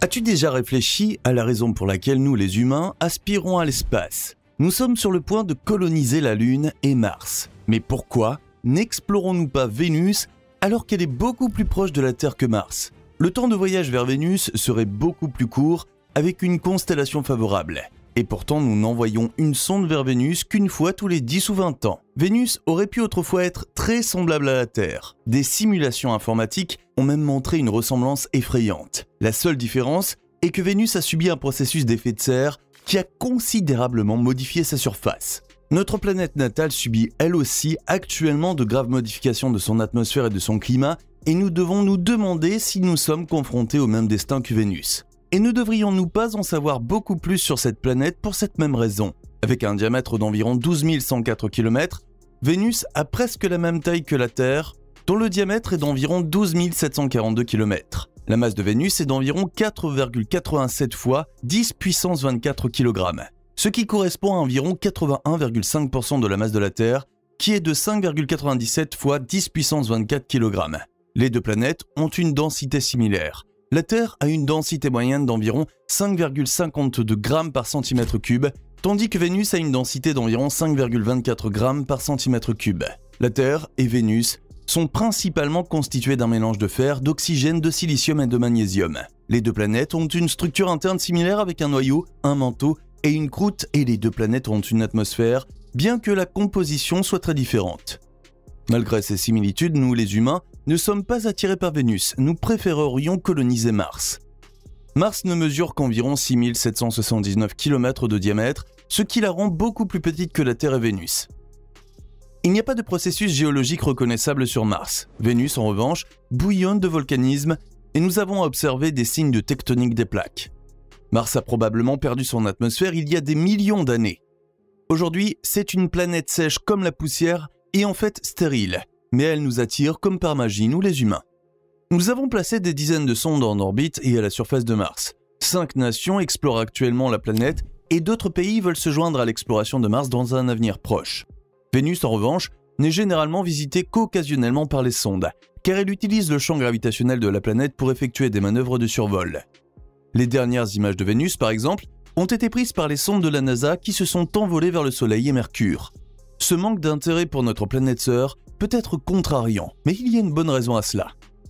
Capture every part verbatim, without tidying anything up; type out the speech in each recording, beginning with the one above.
As-tu déjà réfléchi à la raison pour laquelle nous, les humains, aspirons à l'espace ? Nous sommes sur le point de coloniser la Lune et Mars. Mais pourquoi n'explorons-nous pas Vénus alors qu'elle est beaucoup plus proche de la Terre que Mars ? Le temps de voyage vers Vénus serait beaucoup plus court avec une constellation favorable. Et pourtant, nous n'envoyons une sonde vers Vénus qu'une fois tous les dix ou vingt ans. Vénus aurait pu autrefois être très semblable à la Terre. Des simulations informatiques ont même montré une ressemblance effrayante. La seule différence est que Vénus a subi un processus d'effet de serre qui a considérablement modifié sa surface. Notre planète natale subit elle aussi actuellement de graves modifications de son atmosphère et de son climat, et nous devons nous demander si nous sommes confrontés au même destin que Vénus. Et ne devrions-nous pas en savoir beaucoup plus sur cette planète pour cette même raison ? Avec un diamètre d'environ douze mille cent quatre kilomètres, Vénus a presque la même taille que la Terre, dont le diamètre est d'environ douze mille sept cent quarante-deux kilomètres. La masse de Vénus est d'environ quatre virgule quatre-vingt-sept fois dix puissance vingt-quatre kilogrammes, ce qui correspond à environ quatre-vingt-un virgule cinq pour cent de la masse de la Terre, qui est de cinq virgule quatre-vingt-dix-sept fois dix puissance vingt-quatre kilogrammes. Les deux planètes ont une densité similaire. La Terre a une densité moyenne d'environ cinq virgule cinquante-deux grammes par centimètre cube, tandis que Vénus a une densité d'environ cinq virgule vingt-quatre grammes par centimètre cube. La Terre et Vénus sont principalement constituées d'un mélange de fer, d'oxygène, de silicium et de magnésium. Les deux planètes ont une structure interne similaire avec un noyau, un manteau et une croûte, et les deux planètes ont une atmosphère, bien que la composition soit très différente. Malgré ces similitudes, nous les humains ne sommes pas attirés par Vénus, nous préférerions coloniser Mars. Mars ne mesure qu'environ six mille sept cent soixante-dix-neuf kilomètres de diamètre, ce qui la rend beaucoup plus petite que la Terre et Vénus. Il n'y a pas de processus géologique reconnaissable sur Mars. Vénus, en revanche, bouillonne de volcanisme et nous avons observé des signes de tectonique des plaques. Mars a probablement perdu son atmosphère il y a des millions d'années. Aujourd'hui, c'est une planète sèche comme la poussière et en fait stérile. Mais elle nous attire comme par magie, nous les humains. Nous avons placé des dizaines de sondes en orbite et à la surface de Mars. Cinq nations explorent actuellement la planète et d'autres pays veulent se joindre à l'exploration de Mars dans un avenir proche. Vénus, en revanche, n'est généralement visitée qu'occasionnellement par les sondes, car elle utilise le champ gravitationnel de la planète pour effectuer des manœuvres de survol. Les dernières images de Vénus, par exemple, ont été prises par les sondes de la NASA qui se sont envolées vers le Soleil et Mercure. Ce manque d'intérêt pour notre planète sœur peut être contrariant, mais il y a une bonne raison à cela.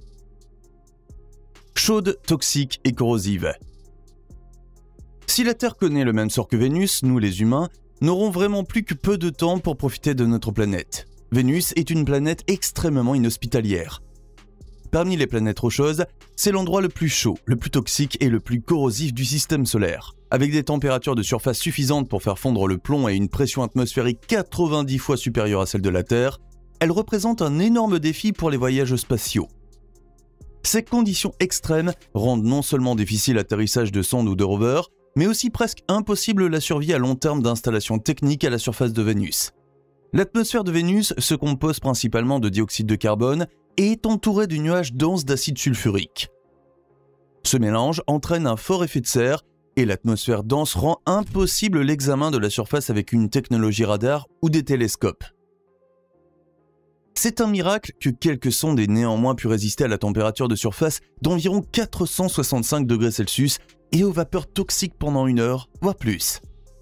Chaude, toxique et corrosive. Si la Terre connaît le même sort que Vénus, nous les humains n'aurons vraiment plus que peu de temps pour profiter de notre planète. Vénus est une planète extrêmement inhospitalière. Parmi les planètes rocheuses, c'est l'endroit le plus chaud, le plus toxique et le plus corrosif du système solaire. Avec des températures de surface suffisantes pour faire fondre le plomb et une pression atmosphérique quatre-vingt-dix fois supérieure à celle de la Terre, elle représente un énorme défi pour les voyages spatiaux. Ces conditions extrêmes rendent non seulement difficile l'atterrissage de sondes ou de rovers, mais aussi presque impossible la survie à long terme d'installations techniques à la surface de Vénus. L'atmosphère de Vénus se compose principalement de dioxyde de carbone et est entourée de nuages denses d'acide sulfurique. Ce mélange entraîne un fort effet de serre et l'atmosphère dense rend impossible l'examen de la surface avec une technologie radar ou des télescopes. C'est un miracle que quelques sondes aient néanmoins pu résister à la température de surface d'environ quatre cent soixante-cinq degrés Celsius et aux vapeurs toxiques pendant une heure, voire plus.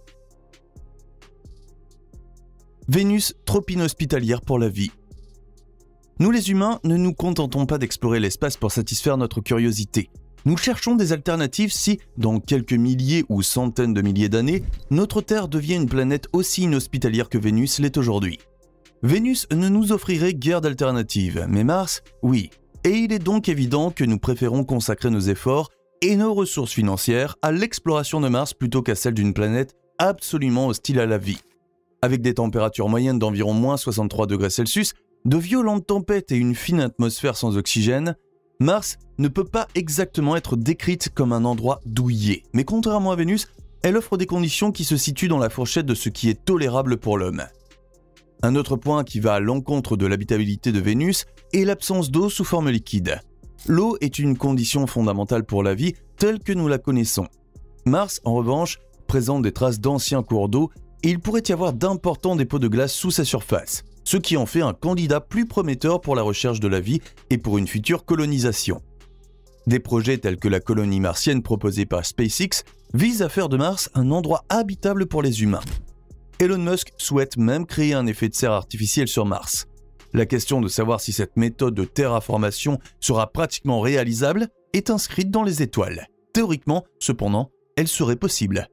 Vénus, trop inhospitalière pour la vie. Nous les humains ne nous contentons pas d'explorer l'espace pour satisfaire notre curiosité. Nous cherchons des alternatives si, dans quelques milliers ou centaines de milliers d'années, notre Terre devient une planète aussi inhospitalière que Vénus l'est aujourd'hui. Vénus ne nous offrirait guère d'alternatives, mais Mars, oui. Et il est donc évident que nous préférons consacrer nos efforts et nos ressources financières à l'exploration de Mars plutôt qu'à celle d'une planète absolument hostile à la vie. Avec des températures moyennes d'environ moins soixante-trois degrés Celsius, de violentes tempêtes et une fine atmosphère sans oxygène, Mars ne peut pas exactement être décrite comme un endroit douillet. Mais contrairement à Vénus, elle offre des conditions qui se situent dans la fourchette de ce qui est tolérable pour l'homme. Un autre point qui va à l'encontre de l'habitabilité de Vénus est l'absence d'eau sous forme liquide. L'eau est une condition fondamentale pour la vie telle que nous la connaissons. Mars, en revanche, présente des traces d'anciens cours d'eau et il pourrait y avoir d'importants dépôts de glace sous sa surface, ce qui en fait un candidat plus prometteur pour la recherche de la vie et pour une future colonisation. Des projets tels que la colonie martienne proposée par SpaceX visent à faire de Mars un endroit habitable pour les humains. Elon Musk souhaite même créer un effet de serre artificiel sur Mars. La question de savoir si cette méthode de terraformation sera pratiquement réalisable est inscrite dans les étoiles. Théoriquement, cependant, elle serait possible.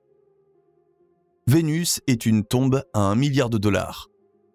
Vénus est une tombe à un milliard de dollars.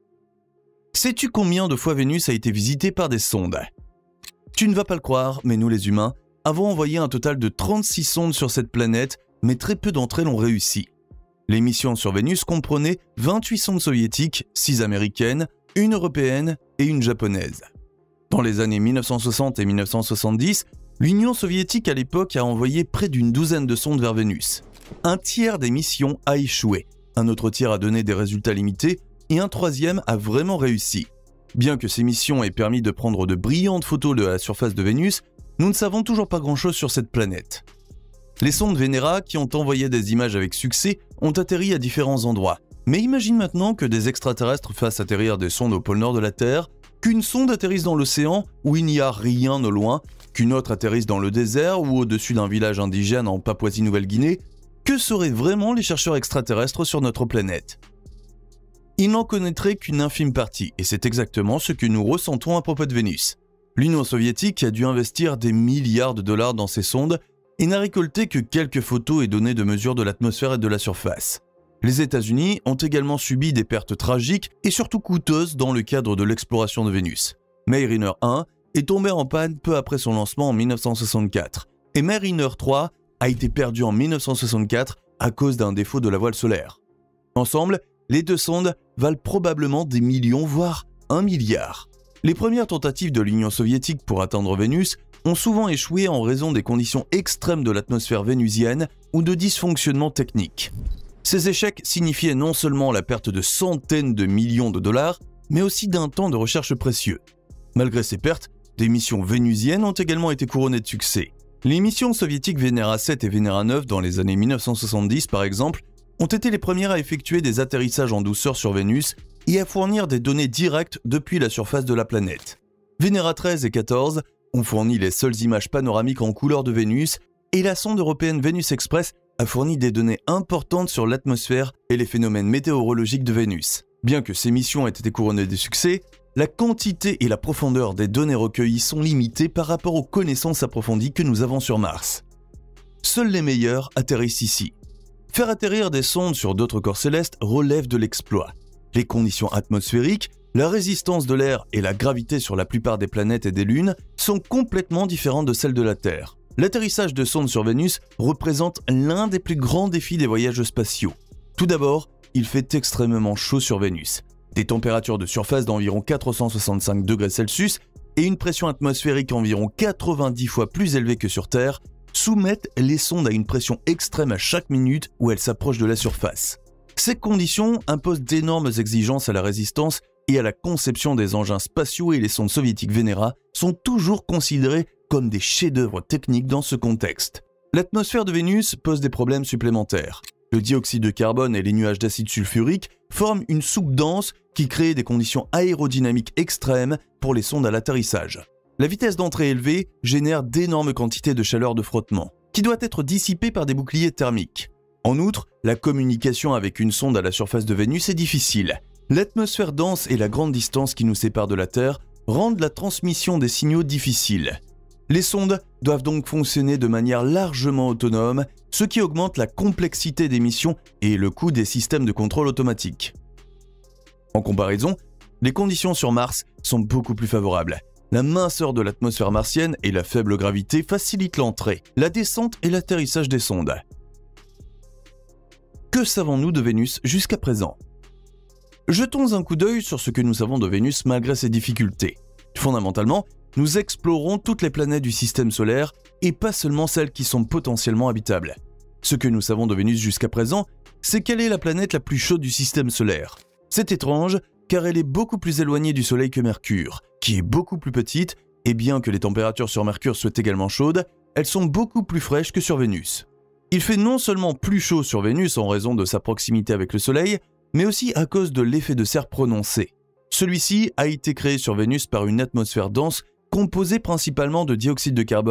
Sais-tu combien de fois Vénus a été visitée par des sondes ? Tu ne vas pas le croire, mais nous les humains avons envoyé un total de trente-six sondes sur cette planète, mais très peu d'entre elles ont réussi. Les missions sur Vénus comprenaient vingt-huit sondes soviétiques, six américaines, une européenne et une japonaise. Dans les années mille neuf cent soixante et mille neuf cent soixante-dix, l'Union soviétique à l'époque a envoyé près d'une douzaine de sondes vers Vénus. Un tiers des missions a échoué, un autre tiers a donné des résultats limités et un troisième a vraiment réussi. Bien que ces missions aient permis de prendre de brillantes photos de la surface de Vénus, nous ne savons toujours pas grand-chose sur cette planète. Les sondes Venera, qui ont envoyé des images avec succès, ont atterri à différents endroits. Mais imagine maintenant que des extraterrestres fassent atterrir des sondes au pôle nord de la Terre, qu'une sonde atterrisse dans l'océan où il n'y a rien au loin, qu'une autre atterrisse dans le désert ou au-dessus d'un village indigène en Papouasie-Nouvelle-Guinée. Que seraient vraiment les chercheurs extraterrestres sur notre planète ? Ils n'en connaîtraient qu'une infime partie, et c'est exactement ce que nous ressentons à propos de Vénus. L'Union soviétique a dû investir des milliards de dollars dans ces sondes et n'a récolté que quelques photos et données de mesure de l'atmosphère et de la surface. Les États-Unis ont également subi des pertes tragiques et surtout coûteuses dans le cadre de l'exploration de Vénus. Mariner un est tombé en panne peu après son lancement en mille neuf cent soixante-quatre, et Mariner trois a été perdu en mille neuf cent soixante-quatre à cause d'un défaut de la voile solaire. Ensemble, les deux sondes valent probablement des millions, voire un milliard. Les premières tentatives de l'Union soviétique pour atteindre Vénus ont souvent échoué en raison des conditions extrêmes de l'atmosphère vénusienne ou de dysfonctionnements techniques. Ces échecs signifiaient non seulement la perte de centaines de millions de dollars, mais aussi d'un temps de recherche précieux. Malgré ces pertes, des missions vénusiennes ont également été couronnées de succès. Les missions soviétiques Venera sept et Venera neuf dans les années mille neuf cent soixante-dix par exemple, ont été les premières à effectuer des atterrissages en douceur sur Vénus et à fournir des données directes depuis la surface de la planète. Venera treize et quatorze ont fourni les seules images panoramiques en couleur de Vénus et la sonde européenne Venus Express a fourni des données importantes sur l'atmosphère et les phénomènes météorologiques de Vénus. Bien que ces missions aient été couronnées de succès, la quantité et la profondeur des données recueillies sont limitées par rapport aux connaissances approfondies que nous avons sur Mars. Seuls les meilleurs atterrissent ici. Faire atterrir des sondes sur d'autres corps célestes relève de l'exploit. Les conditions atmosphériques, la résistance de l'air et la gravité sur la plupart des planètes et des lunes sont complètement différentes de celles de la Terre. L'atterrissage de sondes sur Vénus représente l'un des plus grands défis des voyages spatiaux. Tout d'abord, il fait extrêmement chaud sur Vénus. Des températures de surface d'environ quatre cent soixante-cinq degrés Celsius et une pression atmosphérique environ quatre-vingt-dix fois plus élevée que sur Terre soumettent les sondes à une pression extrême à chaque minute où elles s'approchent de la surface. Ces conditions imposent d'énormes exigences à la résistance et à la conception des engins spatiaux, et les sondes soviétiques Venera sont toujours considérées comme des chefs-d'œuvre techniques dans ce contexte. L'atmosphère de Vénus pose des problèmes supplémentaires. Le dioxyde de carbone et les nuages d'acide sulfurique forment une soupe dense qui crée des conditions aérodynamiques extrêmes pour les sondes à l'atterrissage. La vitesse d'entrée élevée génère d'énormes quantités de chaleur de frottement, qui doit être dissipée par des boucliers thermiques. En outre, la communication avec une sonde à la surface de Vénus est difficile. L'atmosphère dense et la grande distance qui nous sépare de la Terre rendent la transmission des signaux difficile. Les sondes doivent donc fonctionner de manière largement autonome, ce qui augmente la complexité des missions et le coût des systèmes de contrôle automatique. En comparaison, les conditions sur Mars sont beaucoup plus favorables. La minceur de l'atmosphère martienne et la faible gravité facilitent l'entrée, la descente et l'atterrissage des sondes. Que savons-nous de Vénus jusqu'à présent ? Jetons un coup d'œil sur ce que nous savons de Vénus malgré ses difficultés. Fondamentalement, nous explorons toutes les planètes du système solaire et pas seulement celles qui sont potentiellement habitables. Ce que nous savons de Vénus jusqu'à présent, c'est qu'elle est la planète la plus chaude du système solaire. C'est étrange car elle est beaucoup plus éloignée du Soleil que Mercure, qui est beaucoup plus petite, et bien que les températures sur Mercure soient également chaudes, elles sont beaucoup plus fraîches que sur Vénus. Il fait non seulement plus chaud sur Vénus en raison de sa proximité avec le Soleil, mais aussi à cause de l'effet de serre prononcé. Celui-ci a été créé sur Vénus par une atmosphère dense composée principalement de dioxyde de carbone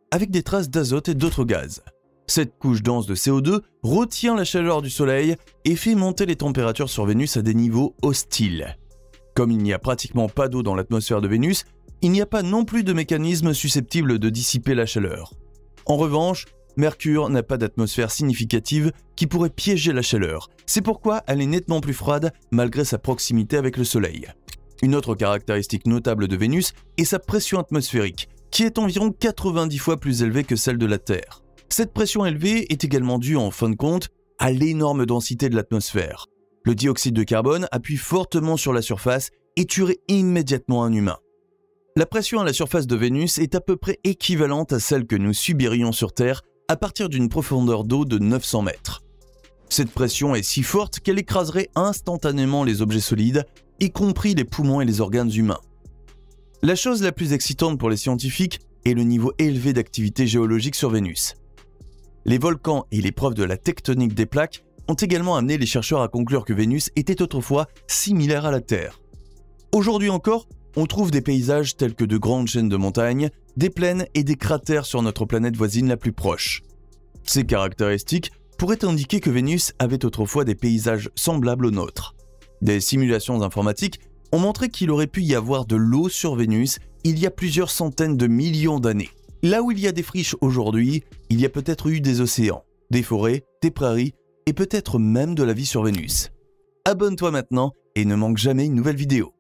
avec des traces d'azote et d'autres gaz. Cette couche dense de C O deux retient la chaleur du Soleil et fait monter les températures sur Vénus à des niveaux hostiles. Comme il n'y a pratiquement pas d'eau dans l'atmosphère de Vénus, il n'y a pas non plus de mécanisme susceptible de dissiper la chaleur. En revanche, Mercure n'a pas d'atmosphère significative qui pourrait piéger la chaleur. C'est pourquoi elle est nettement plus froide malgré sa proximité avec le Soleil. Une autre caractéristique notable de Vénus est sa pression atmosphérique, qui est environ quatre-vingt-dix fois plus élevée que celle de la Terre. Cette pression élevée est également due, en fin de compte, à l'énorme densité de l'atmosphère. Le dioxyde de carbone appuie fortement sur la surface et tuerait immédiatement un humain. La pression à la surface de Vénus est à peu près équivalente à celle que nous subirions sur Terre à partir d'une profondeur d'eau de neuf cents mètres. Cette pression est si forte qu'elle écraserait instantanément les objets solides, y compris les poumons et les organes humains. La chose la plus excitante pour les scientifiques est le niveau élevé d'activité géologique sur Vénus. Les volcans et les preuves de la tectonique des plaques ont également amené les chercheurs à conclure que Vénus était autrefois similaire à la Terre. Aujourd'hui encore, on trouve des paysages tels que de grandes chaînes de montagnes, des plaines et des cratères sur notre planète voisine la plus proche. Ces caractéristiques pourraient indiquer que Vénus avait autrefois des paysages semblables aux nôtres. Des simulations informatiques ont montré qu'il aurait pu y avoir de l'eau sur Vénus il y a plusieurs centaines de millions d'années. Là où il y a des friches aujourd'hui, il y a peut-être eu des océans, des forêts, des prairies et peut-être même de la vie sur Vénus. Abonne-toi maintenant et ne manque jamais une nouvelle vidéo.